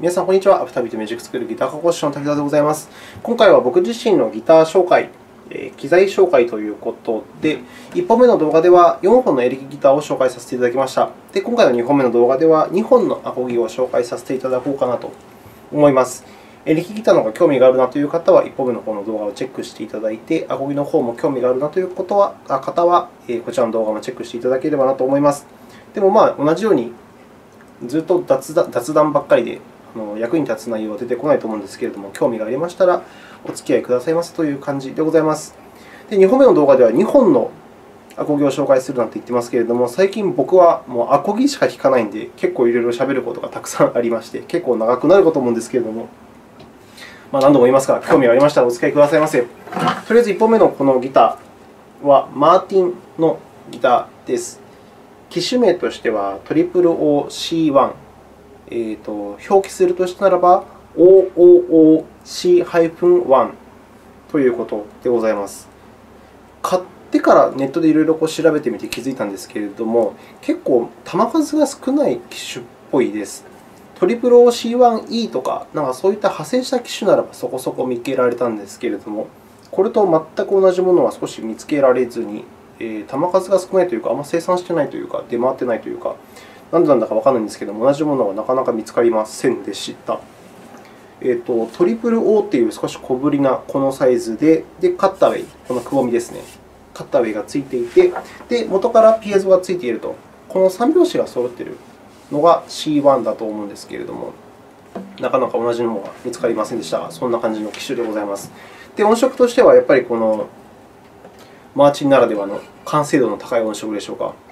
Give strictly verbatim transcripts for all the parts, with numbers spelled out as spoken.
皆さん、こんにちは。アフタービートミュージックスクールギター科講師の滝沢でございます。今回は僕自身のギター紹介、機材紹介ということで、いっぽんめの動画ではよんほんのエレキギターを紹介させていただきました。で、今回のにほんめの動画ではにほんのアコギを紹介させていただこうかなと思います。エレキギターの方が興味があるなという方は、いっぽんめの方の動画をチェックしていただいて、アコギの方も興味があるなということは方は、こちらの動画もチェックしていただければなと思います。でも、まあ、同じようにずっと雑談雑談ばっかりで、役に立つ内容は出てこないと思うんですけれども、興味がありましたらお付き合いくださいますという感じでございます。で、にほんめの動画ではにほんのアコギを紹介するなんて言ってますけれども、最近僕はもうアコギしか弾かないので、結構いろいろ喋ることがたくさんありまして、結構長くなるかと思うんですけれども、まあ、何度も言いますが、興味がありましたらお付き合いくださいませ。とりあえずいっぽんめのこのギターはマーティンのギターです。機種名としては トリプルオーシーワン。えーと、表記するとしたならば オーオーオーシーワン ということでございます。買ってからネットでいろいろ調べてみて気づいたんですけれども、結構弾数が少ない機種っぽいです。トリプルオーシーワンイー とか、なんかそういった派生した機種ならばそこそこ見つけられたんですけれども、これと全く同じものは少し見つけられずに、えー、弾数が少ないというか、あまり生産してないというか、出回ってないというか、なんでなんだかわからないんですけども、同じものはなかなか見つかりませんでした。えーと、トリプルオー という少し小ぶりなこのサイズで、でカッターウェイ、このくぼみですね。カッターウェイがついていて、で元からピエゾがついていると。このさん拍子が揃っているのが シーワン だと思うんですけれども、なかなか同じのが見つかりませんでしたが、そんな感じの機種でございます。で、音色としては、やっぱりこのマーチンならではの完成度の高い音色でしょうか。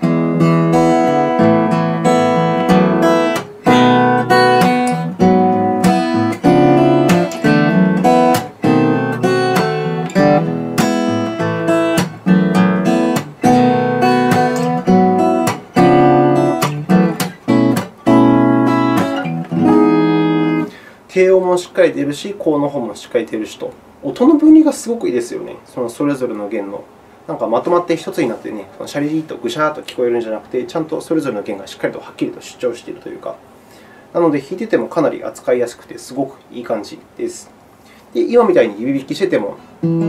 低音もしっかり出るし、高の方もしっかり出るしと、音の分離がすごくいいですよね。そのそれぞれの弦の。なんかまとまって一つになってね、シャリリとぐしゃーと聞こえるんじゃなくて、ちゃんとそれぞれの弦がしっかりとはっきりと主張しているというか、なので弾いててもかなり扱いやすくて、すごくいい感じです。で、今みたいに指弾きしてても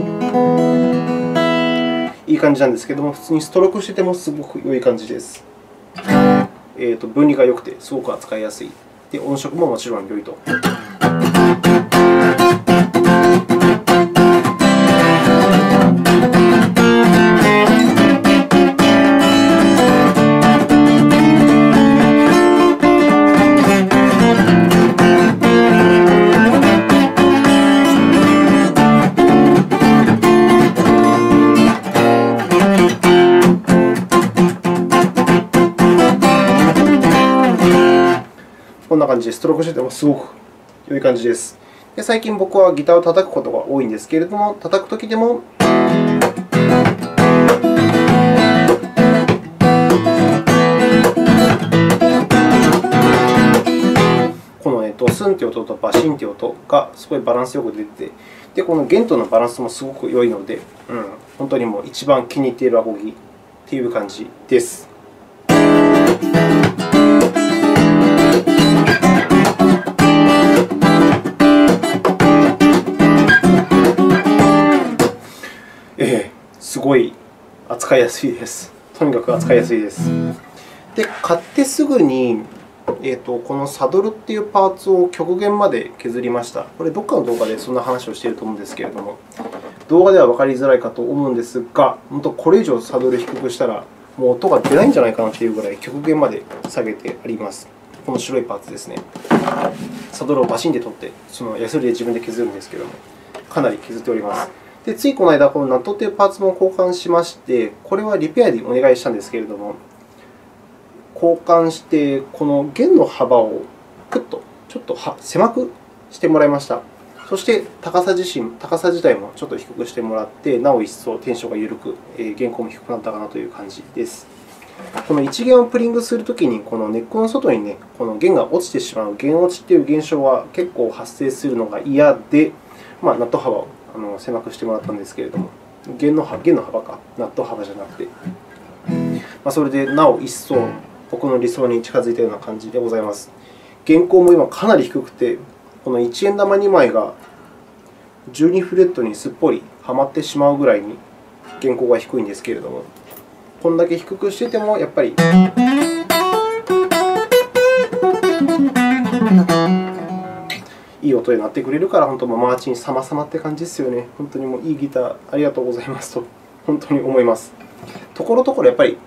いい感じなんですけども、普通にストロークしててもすごく良い感じです。えーと、分離が良くて、すごく扱いやすい。で、音色ももちろん良いと。こんな感じで、ストロークしててもすごく良い感じです。で、最近僕はギターを叩くことが多いんですけれども、叩くときでもこのドスンという音とバシンという音がすごいバランスよく出てて、でこの弦とのバランスもすごく良いので、うん、本当にもう一番気に入っているアコギという感じです。すごい扱いやすいです。とにかく扱いやすいです。で、買ってすぐに、えーと、このサドルというパーツを極限まで削りました。これ、どこかの動画でそんな話をしていると思うんですけれども、動画では分かりづらいかと思うんですが、本当、これ以上サドル低くしたら、もう音が出ないんじゃないかなというぐらい極限まで下げてあります。この白いパーツですね。サドルをバシンで取って、そのヤスリで自分で削るんですけれども、かなり削っております。で、ついこの間、このナットというパーツも交換しまして、これはリペアでお願いしたんですけれども、交換して、この弦の幅をクッとちょっと狭くしてもらいました。そして、高さ自身、高さ自体もちょっと低くしてもらって、なお一層テンションが緩く、弦高も低くなったかなという感じです。このいち弦をプリングするときに、このネックの外に、ね、この弦が落ちてしまう弦落ちという現象は結構発生するのが嫌で、まあ、ナット幅をあの狭くしてもらったんですけれども、弦の弦の幅か、ナット幅じゃなくて、まあ、それでなお一層僕の理想に近づいたような感じでございます。 弦高も今かなり低くて、このいちえん玉にまいがじゅうにフレットにすっぽりはまってしまうぐらいに弦高が低いんですけれども、こんだけ低くしててもやっぱりいい音になってくれるから、本当もうマーチン様々って感じですよね。本当にもういいギターありがとうございますと本当に思います。ところどころやっぱり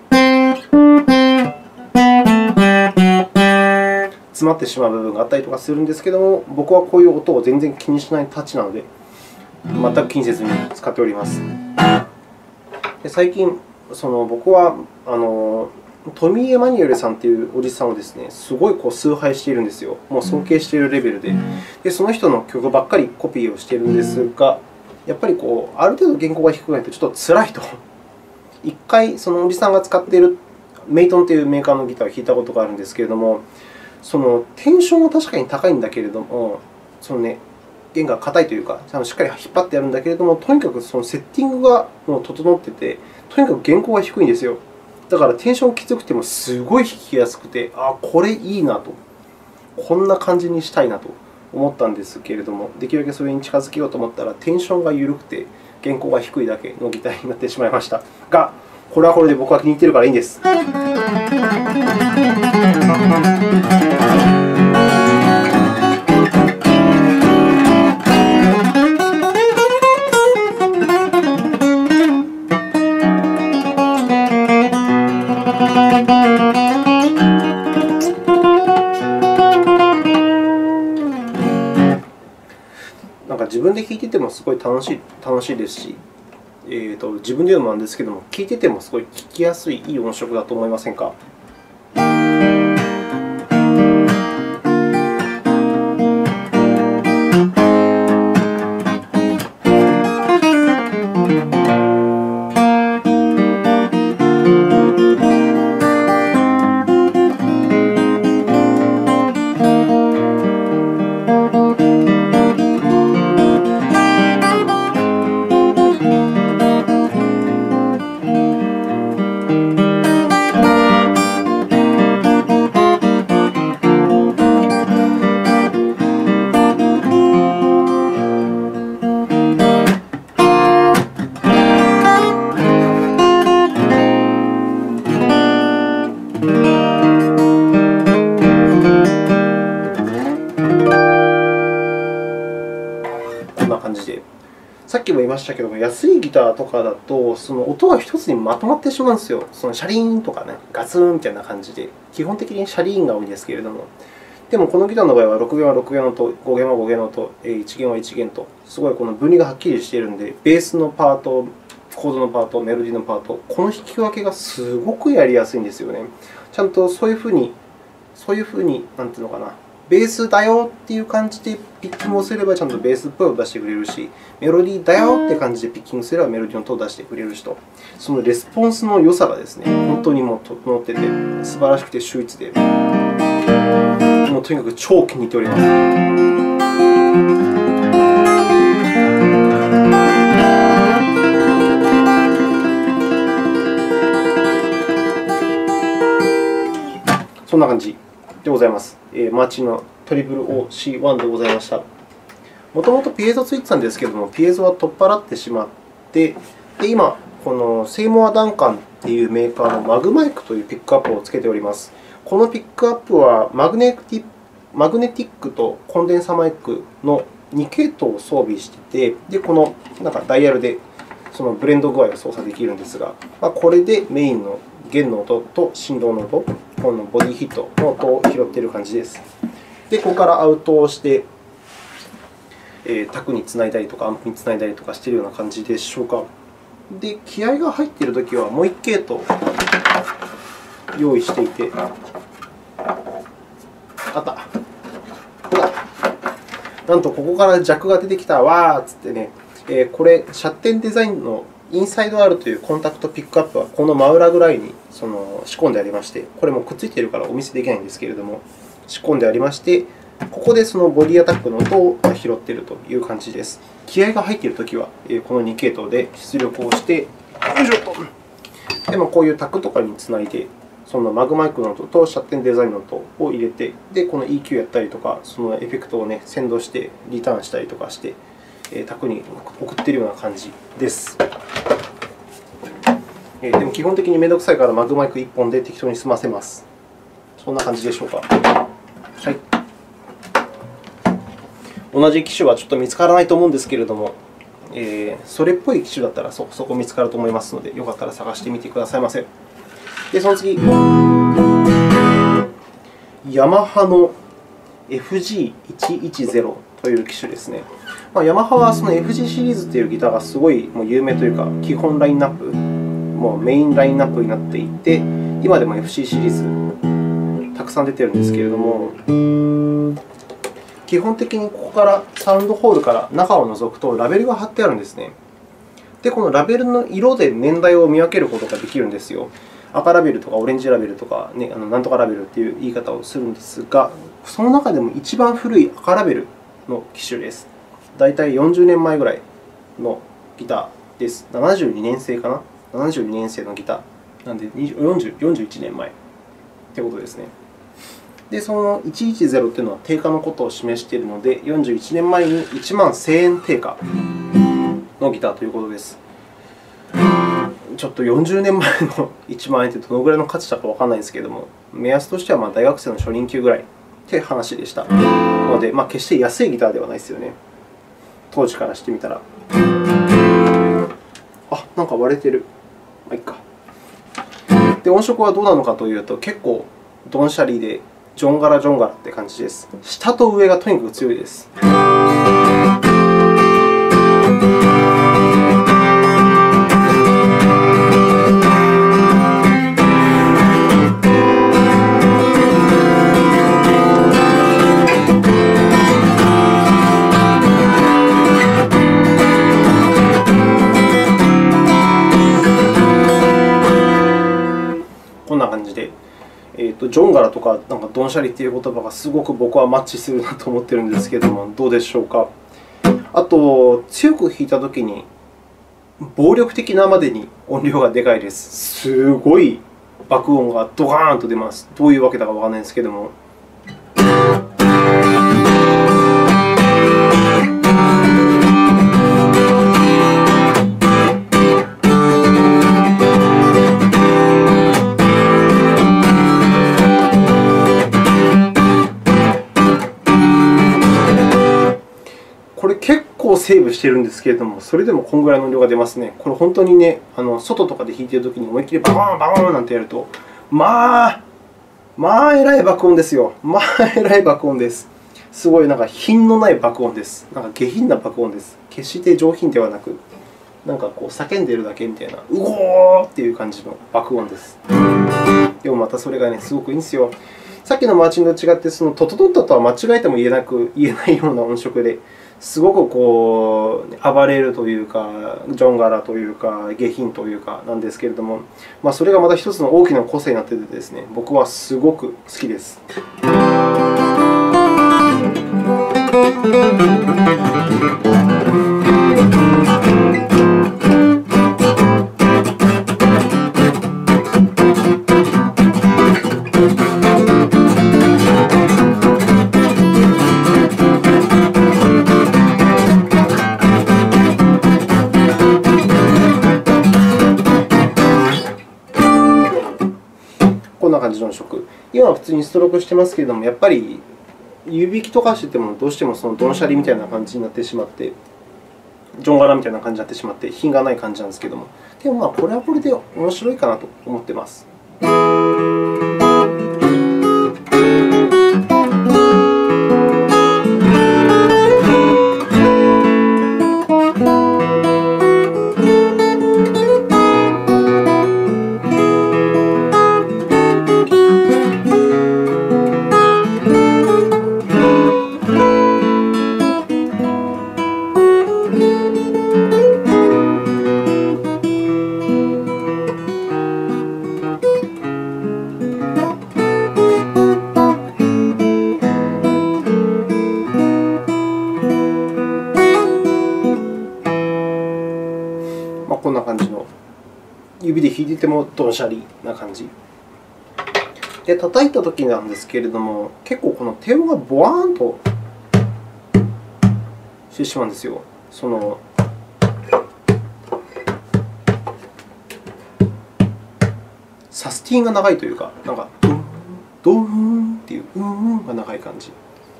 詰まってしまう部分があったりとかするんですけども、僕はこういう音を全然気にしないたちなので、全く気にせずに使っております。で最近、その僕はあのトミー・エマニュエルさんというおじさんをですね、すごいこう崇拝しているんですよ。もう尊敬しているレベルで。で、その人の曲ばっかりコピーをしているんですが、やっぱりこうある程度弦高が低くないとちょっと辛いと。一回、そのおじさんが使っているメイトンというメーカーのギターを弾いたことがあるんですけれども、そのテンションは確かに高いんだけれども、そのね、弦が硬いというか、しっかり引っ張ってやるんだけれども、とにかくそのセッティングがもう整っていて、とにかく弦高が低いんですよ。だからテンションきつくてもすごい弾きやすくて、あ、これいいなと、こんな感じにしたいなと思ったんですけれども、できるだけそれに近づけようと思ったら、テンションが緩くて、弦高が低いだけのギターになってしまいましたが、これはこれで僕は気に入っているからいいんです。なんか自分で弾いててもすごい楽しい楽しいですし、えーと、自分で言うのもなんですけども、聴いててもすごい聴きやすい、いい音色だと思いませんか？こんな感じで。さっきも言いましたけども、安いギターとかだと、その音が一つにまとまってしまうんですよ。そのシャリーンとかね、ガツンみたいな感じで、基本的にシャリーンが多いんですけれども、でもこのギターの場合はろく弦はろく弦の音、ご弦はご弦の音、いち弦はち弦と、すごいこの分離がはっきりしているので、ベースのパート、コードのパート、メロディーのパート、この弾き分けがすごくやりやすいんですよね。ちゃんとそういうふうに、そういうふうに、なんていうのかな、ベースだよっていう感じでピッキングをすればちゃんとベースっぽい音を出してくれるし、メロディーだよって感じでピッキングすればメロディーの音を出してくれるしと、そのレスポンスの良さがですね、本当にもう整ってて、素晴らしくて秀逸で、もうとにかく超気に入っております。そんな感じでございます。マーチンの トリプルオーシーワン でございました。もともとピエゾついてたんですけれども、ピエゾは取っ払ってしまって、で今、このセイモア・ダンカンというメーカーのマグマイクというピックアップをつけております。このピックアップはマグネティマグネティックとコンデンサマイクのに系統を装備していて、でこのなんかダイヤルでそのブレンド具合を操作できるんですが、まあ、これでメインの弦の音と振動の音、このボディヒットの音を拾っている感じです。で、ここからアウトをして、えー、タクにつないだりとか、アンプにつないだりとかしているような感じでしょうか。で、気合が入っているときは、もういち系統用意していて、あった。ほら。なんと、ここからジャックが出てきた、わーっつってね、えー、これ、シャッテンデザインのインサイド R というコンタクトピックアップは、この真裏ぐらいにその仕込んでありまして、これもくっついているからお見せできないんですけれども、仕込んでありまして、ここでそのボディアタックの音を拾っているという感じです。気合が入っているときは、このに系統で出力をして、よいしょと。で、まあ、こういうタクとかにつないで、 そのマグマイクの音とシャッテンデザインの音を入れて、でこの イーキュー やったりとか、そのエフェクトを、ね、先導してリターンしたりとかして、えー、卓に送っているような感じです。えー、でも基本的にめんどくさいからマグマイクいっぽんで適当に済ませます。そんな感じでしょうか。はい、同じ機種はちょっと見つからないと思うんですけれども、えー、それっぽい機種だったら そ, そこ見つかると思いますので、よかったら探してみてくださいませ。で、その次、ヤマハの エフジーいちいちゼロ という機種ですね。まあ、ヤマハはその エフジー シリーズというギターがすごいもう有名というか、基本ラインナップ、もうメインラインナップになっていて、今でも エフシー シリーズたくさん出ているんですけれども、基本的にここからサウンドホールから中を覗くとラベルが貼ってあるんですね。で、このラベルの色で年代を見分けることができるんですよ。赤ラベルとかオレンジラベルとか、ね、あのなんとかラベルという言い方をするんですが、その中でも一番古い赤ラベルの機種です。だいたいよんじゅうねんまえぐらいのギターです。ななじゅうにねん製かな、ななじゅうにねん製のギターなのでよんじゅう、よんじゅういちねんまえということですね。で、そのいちいちゼロというのは定価のことを示しているので、よんじゅういちねんまえにいちまんせんえん定価のギターということです。ちょっとよんじゅうねんまえのいちまんえんってどのぐらいの価値だかわからないんですけれども、目安としてはまあ大学生の初任給ぐらいという話でした。なので、まあ、決して安いギターではないですよね。当時からしてみたら。あ、なんか割れてる。まあ、いいか。で、音色はどうなのかというと、結構ドンシャリで、ジョンガラジョンガラって感じです。下と上がとにかく強いです。こんな感じで。えー、とジョンガラとかなんかドンシャリという言葉がすごく僕はマッチするなと思っているんですけれども、どうでしょうか。あと、強く弾いたときに暴力的なまでに音量がでかいです。すごい爆音がドカーンと出ます。どういうわけだかわからないんですけれども。これ結構セーブしているんですけれども、それでもこのぐらいの音量が出ますね。これ本当にね、あの外とかで弾いているときに思いっきりバコーン、バコーンなんてやると、まあ、まあ、えらい爆音ですよ。まあ、えらい爆音です。すごいなんか品のない爆音です。なんか下品な爆音です。決して上品ではなく、なんかこう叫んでいるだけみたいな、うおーっていう感じの爆音です。でもまたそれがね、すごくいいんですよ。さっきのマーチングと違って、そのトトトットとは間違えても言えなく言えないような音色で、すごくこう暴れるというか、ジョンガラというか、下品というかなんですけれども、まあ、それがまた一つの大きな個性になっていてですね、僕はすごく好きです。こんな感じの音色。今は普通にストロークしてますけれども、やっぱり指弾きとかしててもどうしてもそのドンシャリみたいな感じになってしまって、ジョンガラみたいな感じになってしまって、品がない感じなんですけれども、でもまあこれはこれで面白いかなと思っています。まあ、こんな感じの、指で弾いててもドンシャリな感じ。 で、叩いたときなんですけれども、結構この低音がボワーンとしてしまうんですよ。そのサスティンが長いというか、なんかドンドーンっていう、うんうんが長い感じ。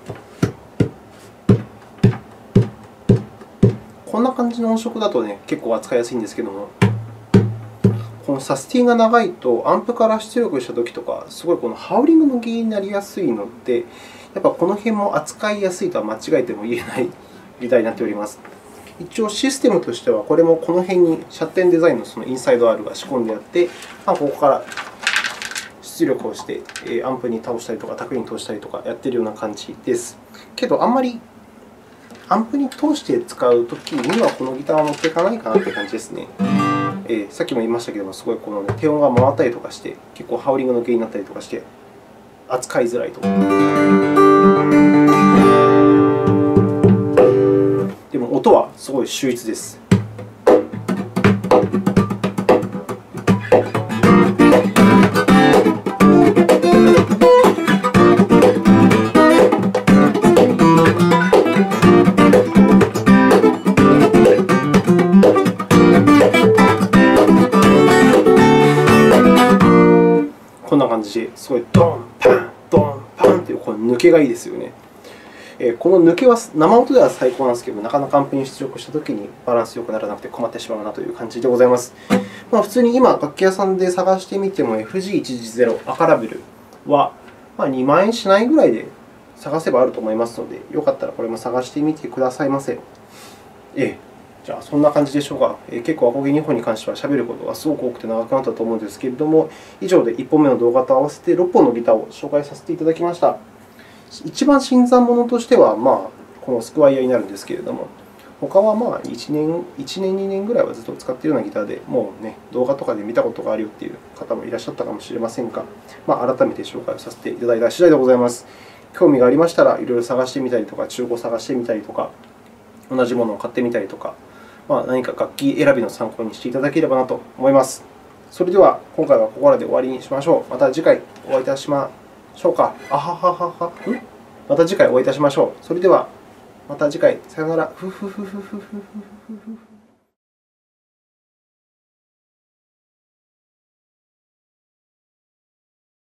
こんな感じの音色だと、ね、結構扱いやすいんですけども、このサスティンが長いと、アンプから出力したときとか、すごいこのハウリングの原因になりやすいので、やっぱこの辺も扱いやすいとは間違えても言えないギターになっております。一応、システムとしては、これもこの辺にシャッテンデザインのそのインサイド R が仕込んであって、まあ、ここから出力をして、アンプに倒したりとか、卓に通したりとかやっているような感じです。けど、あんまりアンプに通して使うときには、このギターは持っていかないかなという感じですね。えー、さっきも言いましたけども、すごいこの、ね、低音が回ったりとかして、結構ハウリングの原因になったりとかして、扱いづらいと。でも、音はすごい秀逸です。こんな感じですごいドン、パン、ドン、パンというこの抜けがいいですよね。この抜けは生音では最高なんですけど、なかなかアンプに出力したときにバランスよくならなくて困ってしまうなという感じでございます。まあ、普通に今、楽器屋さんで探してみても エフジーいちじゼロ 赤ラベルはにまんえんしないぐらいで探せばあると思いますので、よかったらこれも探してみてくださいませ。ええ、じゃあ、そんな感じでしょうか。えー、結構、アコギにほんに関してはしゃべることがすごく多くて長くなったと思うんですけれども、以上でいっぽんめの動画と合わせてろっぽんのギターを紹介させていただきました。一番新参者としては、まあ、このスクワイヤーになるんですけれども、他はまあいちねん、いちねん、にねんぐらいはずっと使っているようなギターで、もう、ね、動画とかで見たことがあるよという方もいらっしゃったかもしれませんが、まあ、改めて紹介をさせていただいた次第でございます。興味がありましたら、いろいろ探してみたりとか、中古を探してみたりとか、同じものを買ってみたりとか、まあ、何か楽器選びの参考にしていただければなと思います。それでは、今回はここらで終わりにしましょう。また次回お会いいたしましょうか。あはははは。んまた次回お会いいたしましょう。それでは、また次回。さようなら。ふふふふふふふふふ。